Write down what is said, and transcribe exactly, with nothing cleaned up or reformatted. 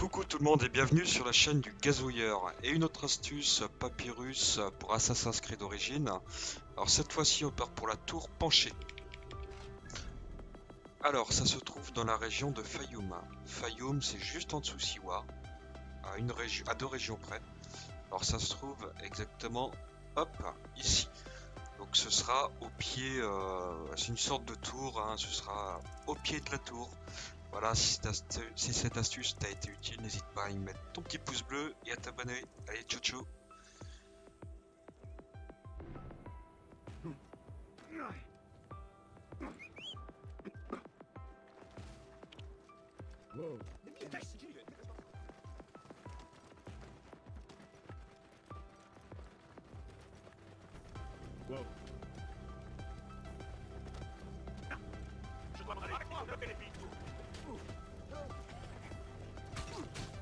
Coucou tout le monde et bienvenue sur la chaîne du Gazouilleur et une autre astuce Papyrus pour Assassin's Creed Origins. Alors cette fois-ci on part pour la tour penchée. Alors ça se trouve dans la région de Fayoum. Fayoum c'est juste en dessous Siwa, à, une région, à deux régions près. Alors ça se trouve exactement hop ici. Donc ce sera au pied, euh, c'est une sorte de tour, hein, ce sera au pied de la tour. Voilà, si, si cette astuce t'a été utile, n'hésite pas à y mettre ton petit pouce bleu et à t'abonner. Allez, ciao ciao. Whoa. Whoa. Je dois me réveiller.